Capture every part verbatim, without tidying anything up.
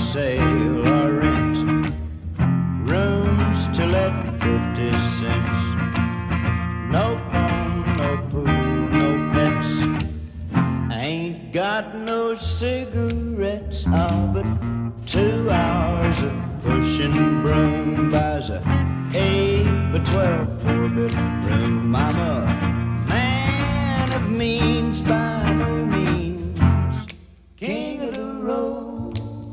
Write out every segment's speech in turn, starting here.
sale or rent. Rooms to let fifty cents. No phone, no pool, no pets. I ain't got no cigarettes. Oh, but two hours of pushing broom buys a eight by twelve four-bedroom. I'm a man of means by no means, king of the road.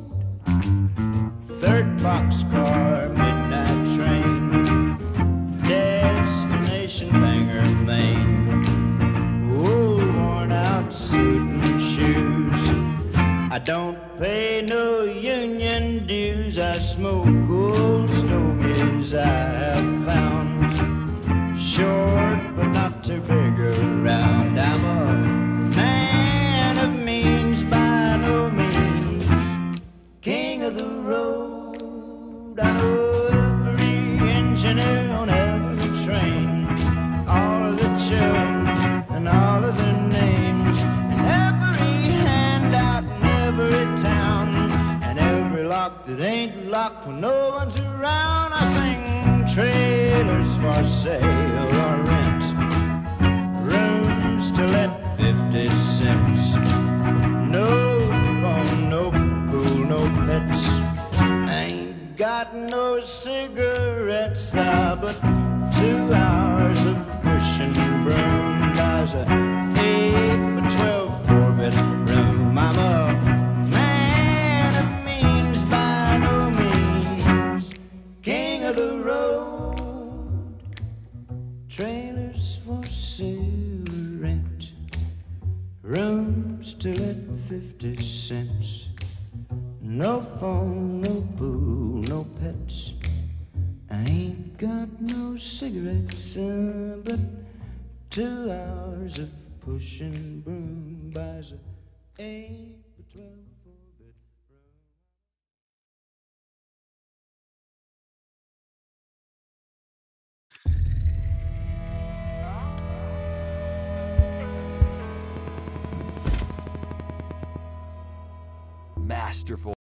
Third boxcar, midnight train, destination Bangor, Maine. Old worn out suit and shoes. I don't pay no union dues. I smoke old stogies I have found. Short but not too big around. I'm a man of means by no means, king of the road. I know every engineer on every train, all of the children and all of their names, and every handout in every town, and every lock that ain't locked when no one's around. I sing trailers for sale or rent, rooms to let fifty cents. No phone, no pool, no pets. I ain't got no cigarettes. Ah, but two hours of pushing broom buys a eight by twelve four-bedroom. I'm a man of means by no means, king of the road. Trailers for sale or rent, rooms to let fifty cents. No phone, no pool, no pets. I ain't got no cigarettes, uh, but two hours of pushing broom buys a eight by twelve four-bedroom. Masterful.